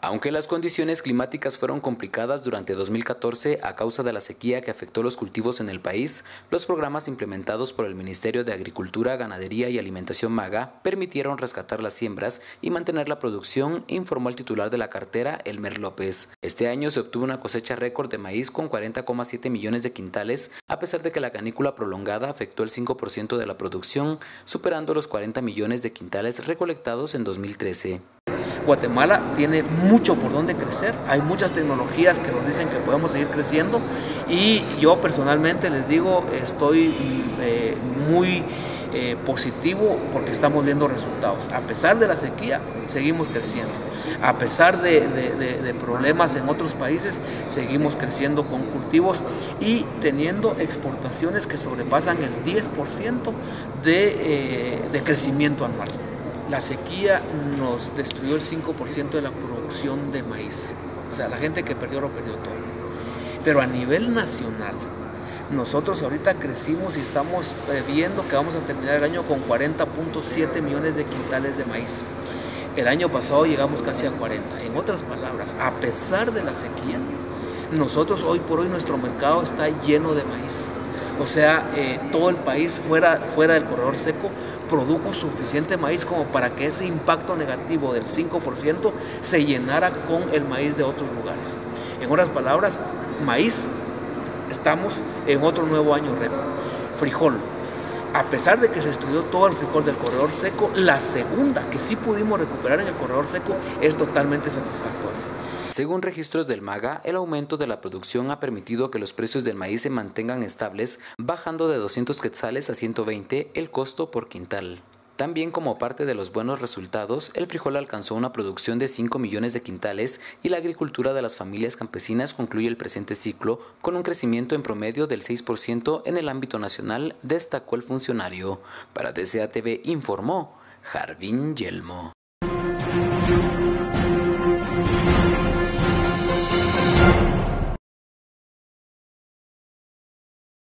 Aunque las condiciones climáticas fueron complicadas durante 2014 a causa de la sequía que afectó los cultivos en el país, los programas implementados por el Ministerio de Agricultura, Ganadería y Alimentación MAGA permitieron rescatar las siembras y mantener la producción, informó el titular de la cartera, Elmer López. Este año se obtuvo una cosecha récord de maíz con 40,7 millones de quintales, a pesar de que la canícula prolongada afectó el 5% de la producción, superando los 40 millones de quintales recolectados en 2013. Guatemala tiene mucho por donde crecer, hay muchas tecnologías que nos dicen que podemos seguir creciendo y yo personalmente les digo, estoy muy positivo porque estamos viendo resultados. A pesar de la sequía, seguimos creciendo. A pesar de problemas en otros países, seguimos creciendo con cultivos y teniendo exportaciones que sobrepasan el 10% de crecimiento anual. La sequía nos destruyó el 5% de la producción de maíz. O sea, la gente que perdió lo perdió todo. Pero a nivel nacional, nosotros ahorita crecimos y estamos viendo que vamos a terminar el año con 40.7 millones de quintales de maíz. El año pasado llegamos casi a 40. En otras palabras, a pesar de la sequía, nosotros hoy por hoy nuestro mercado está lleno de maíz. O sea, todo el país fuera del corredor seco produjo suficiente maíz como para que ese impacto negativo del 5% se llenara con el maíz de otros lugares. En otras palabras, maíz, estamos en otro nuevo año récord. Frijol, a pesar de que se destruyó todo el frijol del corredor seco, la segunda que sí pudimos recuperar en el corredor seco es totalmente satisfactoria. Según registros del MAGA, el aumento de la producción ha permitido que los precios del maíz se mantengan estables, bajando de 200 quetzales a 120 el costo por quintal. También como parte de los buenos resultados, el frijol alcanzó una producción de 5 millones de quintales y la agricultura de las familias campesinas concluye el presente ciclo con un crecimiento en promedio del 6% en el ámbito nacional, destacó el funcionario. Para DCATV informó Jarvin Yelmo.